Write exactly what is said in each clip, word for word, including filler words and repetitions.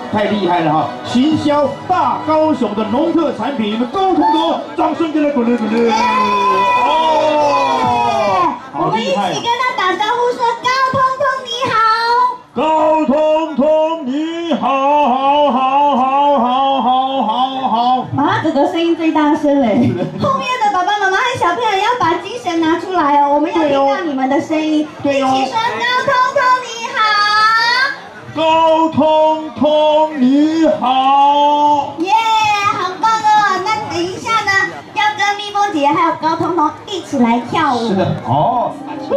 太厉害了哈！行销大高雄的农特产品，高通通，掌声给他鼓励鼓励！哦， 我们一起跟他打招呼，说高通通你好。 高通通你好，好，好，好，好，好，好，好。 妈妈哥哥声音最大声嘞，后面的爸爸妈妈和小朋友要把精神拿出来哦，我们要听到你们的声音， 对哦、 一起说高通通你好。 高通通你好。 耶，好棒哦！那等一下呢，要跟蜜蜂姐还有高通通一起来跳舞。 是的，哦。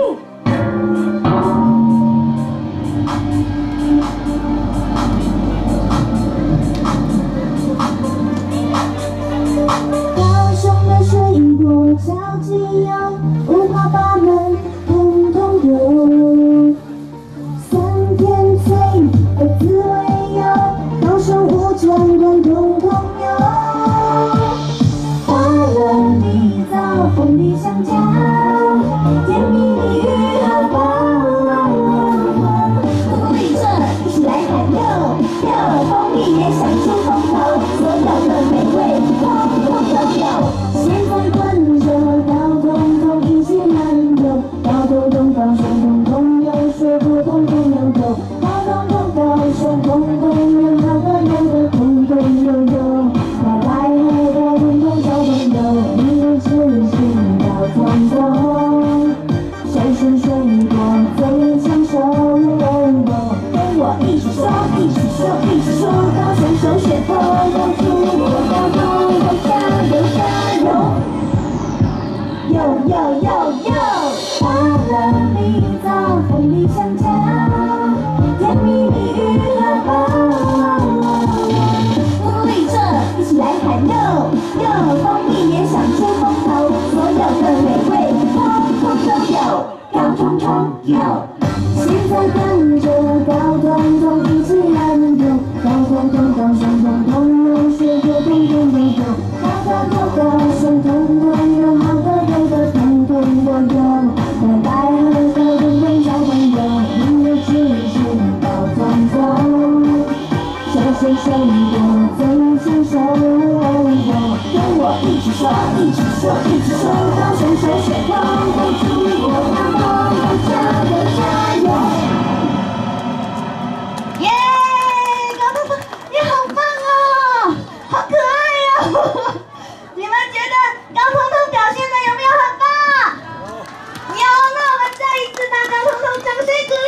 高雄的水果超级有，五花八门，统统有。酸甜脆的滋味有，高雄五转转统统有。花人蜜枣凤梨香蕉，甜蜜蜜芋荷包。福利社一起来喊六六，蜂蜜也想出风头，所有的美味通通都有。现在跟着高通通一起来游，高通通高雄通通有，水果通通有有，高通通高雄通通有，好的有的通通有有，快来喝的通通小朋友，你吃吃到通通，水水水果最抢手。跟我一起说，一起说，一起说，高雄首选风，有出国高通通加油加油！哟哟哟哟！花人蜜枣凤梨香蕉，甜蜜蜜芋荷包。福利社一起来喊六六，蜂蜜也想出风头，所有的美味通通都有，高通通有。现在跟着高通通一起来游，高通通高雄通通有，水果通通都有，高高高高雄通通有，好的有的通通都有，快来喝的通通小朋友，音乐知识到通通，水水水果最抢手。跟我一起说，一起说，一起说，高雄首选风，有出国高通通加油加油！ 耶，高通通你好棒哦，好可爱哦！你们觉得高通通表现的有没有很棒？有，那我们再一次把高通通掌声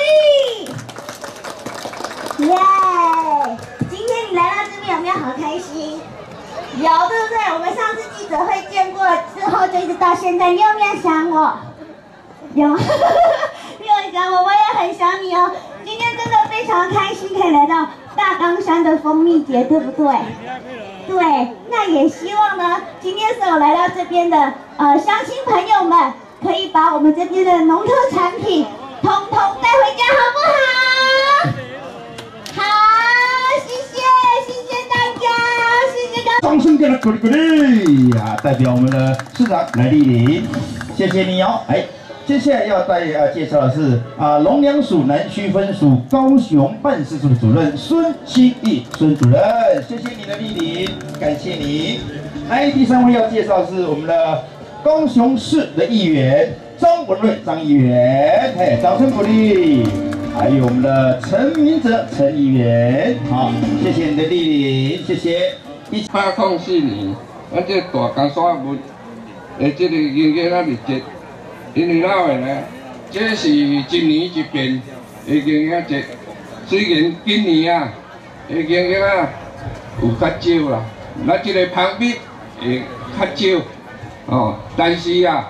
鼓励。耶，今天你来到这边有没有好开心？有，对不对？我们上次记者会见过之后，就一直到现在，你有没有想我？有，你有想我，我也很想你哦。今天真的非常开心，可以来到大冈山的蜂蜜节，对不对？对，那也希望呢，今天所有来到这边的呃乡亲朋友们，可以把我们这边的农特产品通通带回家，好不好？好，谢谢，谢谢大家，谢谢高。 掌声给他鼓励鼓励啊！代表我们的市长来莅临，谢谢你哦。哎，接下来要带呃介绍的是啊农粮署南区分署高雄办事处的主任孙清义孙主任，谢谢你的莅临，感谢你。来，第三位要介绍的是我们的高雄市的议员张文瑞张议员，嘿，掌声鼓励。还有我们的陈明哲陈议员，好，谢谢你的莅临，谢谢。 八零四年，咱这大冈山文的这个营业啊日节，因为哪位呢？这是一年一变的营业节，虽然今年啊的营业啊有较少啦，咱这个旁边会较少哦，但是啊，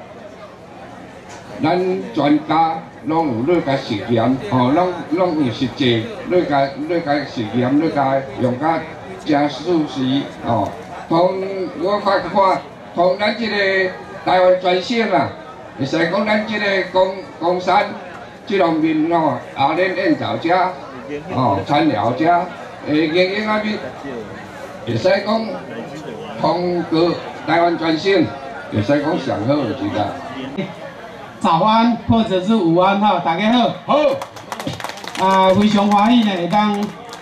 咱专家拢有咧甲实验，哦，拢拢有实际咧甲咧甲实验，咧甲用甲真熟悉哦。从我看看，从咱这个台湾全省啊，会使讲咱这个公公山这方面哦，阿莲燕巢遮哦，田寮遮诶，营业啊面，会使讲通过台湾全省，会使讲上好的一个。 早安或者是午安哈，大家好。 好。 啊，非常欢喜呢，会当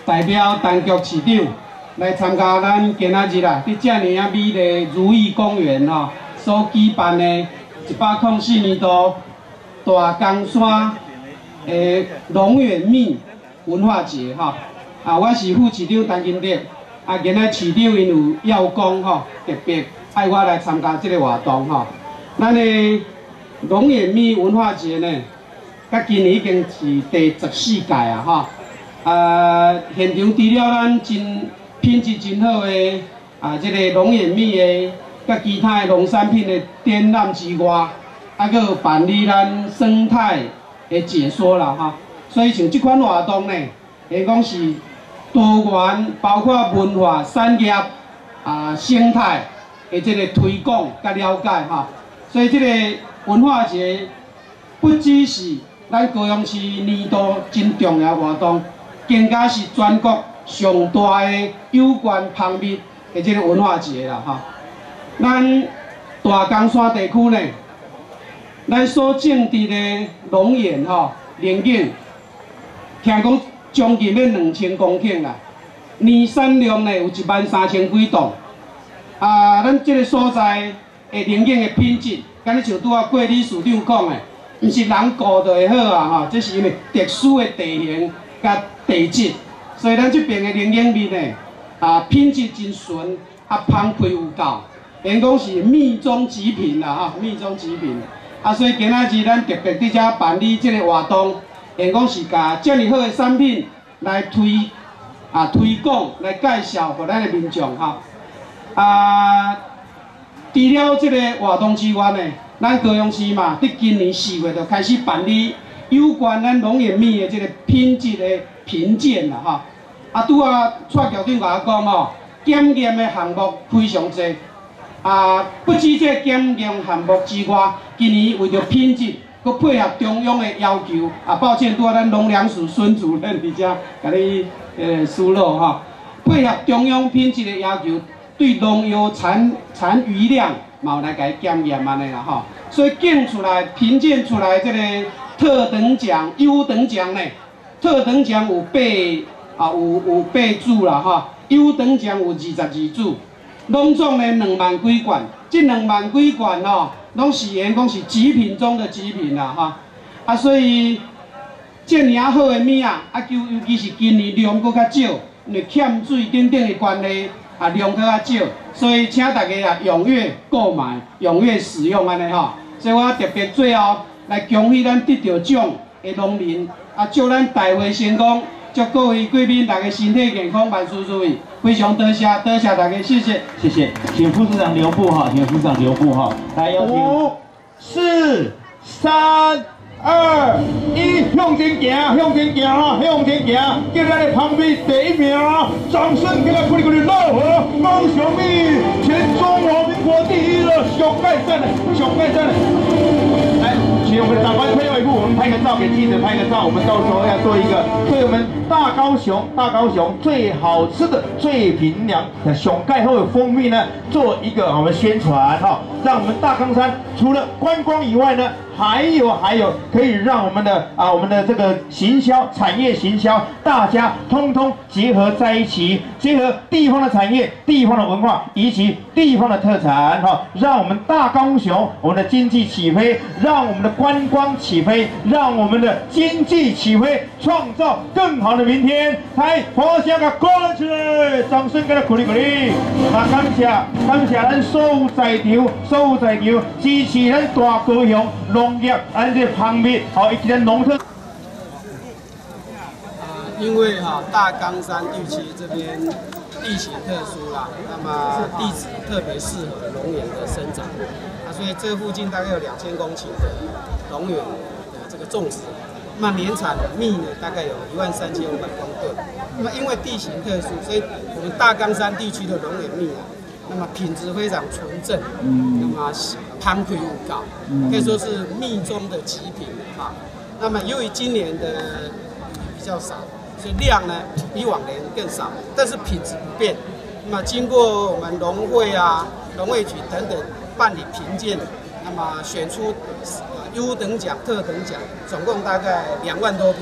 代表陈局市长来参加咱今仔日啊，伫遮尔啊美丽如意公园吼所举办的一百零四年度大冈山的龙眼蜜文化节吼。啊，我是副市长陈金德，啊，今仔市长因有邀功吼，特别爱我来参加这个活动吼。咱的龙眼蜜文化节呢，甲今年已经是第十四届啊吼。啊，现场除了咱真品质真好的啊，这个龙眼蜜的，甲其他的农产品的展览之外，啊，佫有办理咱生态的解说啦哈。所以像这款活动呢，会讲是多元，包括文化、产业啊、生态的这个推广甲了解哈。所以这个文化节不只是咱高雄市年度真重要活动，更加是全国上大的有关蜂蜜的这个文化节啦哈。咱大冈山地区呢，咱所种植的龙眼吼，龙眼，听讲将近要两千公顷啦，年产量呢有一万三千几吨。啊，咱这个所在的龙眼的品质，敢若像拄啊郭理事长讲的，毋是人顾就会好啊吼，这是因为特殊的地形甲地质，所以咱这边的龙眼蜜呢，啊品质真纯，啊芳开有够，应讲是蜜中极品啦哈，蜜中极品。啊，所以今仔日咱特别伫遮办理这个活动，应讲是甲遮尔好的产品来推啊推广，来介绍给咱的民众哈。啊，除了这个活动之外呢，咱高雄市嘛，伫今年四月就开始办理有关咱龙眼蜜的这个品质的评鉴啦哈。啊，拄啊蔡局长甲我讲吼，检验的项目非常多。啊，不止这检验项目之外，今年为着品质，佮配合中央的要求，啊，抱歉，拄啊咱农粮署孙主任伫遮甲你呃疏漏哈，配合中央品质的要求，对农药残残余量嘛有来甲伊检验安尼啦吼，所以检出来评鉴出来这个特等奖、优等奖呢，特等奖有八啊有有八组啦哈，优等奖有二十二组。拢总呢两万几罐，这两万几罐吼，拢是言讲是极品中的极品啦哈。啊，所以这尔好的米啊，啊就尤其是今年量搁较少，因为欠水等等的关系，啊量搁较少，所以请大家啊踊跃购买，踊跃使用安尼吼。所以我特别最后来恭喜咱得到奖的农民，啊祝咱大会成功，祝各位贵宾大家身体健康，万事如意。非常多谢，多谢大家，谢谢， 谢谢，请副市长留步哈，请副市长留步哈，来邀请五、四、三、二、一，向前行，向前行哈，向前行，叫咱的旁边第一名，掌声给他鼓励鼓励，乐和高雄蜜，全中华民国第一的熊盖站的熊盖站的，来，请我们的长官退后一步，我们拍个照给记者拍个照，我们到时候要做一个对我们大高雄大高雄最好吃的最平凉的熊盖后的蜂蜜呢，做一个我们宣传哈，让我们大冈山除了观光以外呢，还有还有可以让我们的啊我们的这个行销产业行销大家通通结合在一起，结合地方的产业、地方的文化以及地方的特产哈，让我们大高雄我们的经济起飞，让我们的观光起飞，让我们的经济起飞，创造更好的明天。来，欢声给鼓起来，掌声给他鼓励鼓励。啊，感谢感谢咱所有在场所有在场支持咱大高雄农业，咱这方面好以及咱农特。 因为哈、啊、大冈山地区这边地形特殊啦，那么地质特别适合龙眼的生长，啊，所以这附近大概有两千公顷的龙眼的这个种植，那么年产的蜜呢大概有一万三千五百公吨。那么因为地形特殊，所以我们大冈山地区的龙眼蜜啊，那么品质非常纯正，嗯，那么芳开无高，可以说是蜜中的极品啊。那么由于今年的比较少。所以量呢比往年更少，但是品质不变。那么经过我们农会啊、农会局等等办理评鉴，那么选出优等奖、特等奖，总共大概两万多瓶。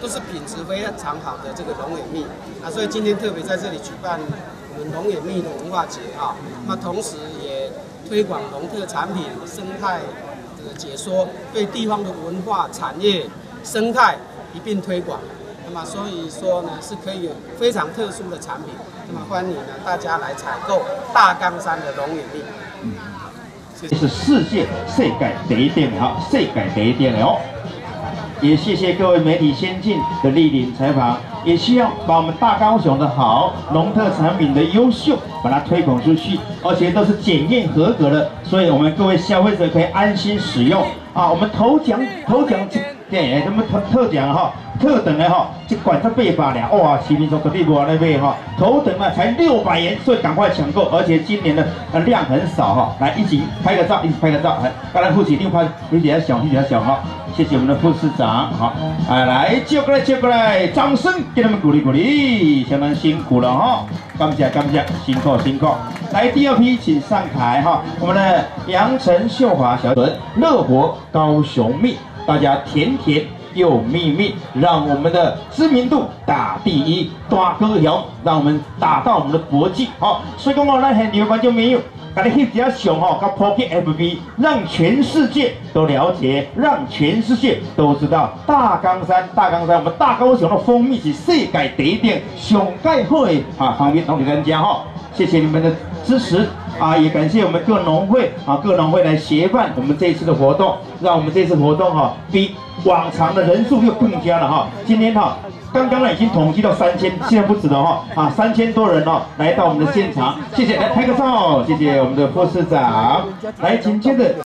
都是品质非常好的这个龙眼蜜啊，所以今天特别在这里举办我们龙眼蜜的文化节啊，那同时也推广农特产品生态的解说，对地方的文化产业生态一并推广。那么所以说呢，是可以有非常特殊的产品。那么欢迎呢大家来采购大冈山的龙眼蜜。嗯， 这是世界世界第一点哈，世界第一点哦。也谢谢各位媒体先进的莅临采访，也希望把我们大高雄的好农特产品的优秀，把它推广出去，而且都是检验合格的，所以我们各位消费者可以安心使用啊。我们头奖头奖对，什么特特奖哈，特等的哈，一罐才八百俩，哇，市民说绝对无安尼买哈，头等呢才六百元，所以赶快抢购，而且今年的呃量很少哈，来一起拍个照，一起拍个照，来，刚才副市长拍，你比较小，你比较小哈。谢谢我们的副市长，好，哎，来接过来，接过来，掌声给他们鼓励鼓励，相当辛苦了哈，感谢感谢，辛苦辛苦。来第二批，请上台哈，我们的杨陈秀华小屯乐活高雄蜜，大家甜甜又蜜蜜，让我们的知名度打第一，大高雄，让我们打到我们的国际，好，所以讲哦，那很多观众朋友。把你翕一下相吼，甲 po 去 F B， 让全世界都了解，让全世界都知道大冈山，大冈山，我们大高雄的蜂蜜是世界第一点，上盖好的啊，方便同你人家哈，谢谢你们的支持啊，也感谢我们各农会啊，各农会来协办我们这一次的活动，让我们这次活动哈，比往常的人数又更加了哈，今天哈。刚刚呢已经统计到三千，现在不止了哈啊，三千多人哦来到我们的现场，谢谢，来拍个照，谢谢我们的副市长，来紧接着。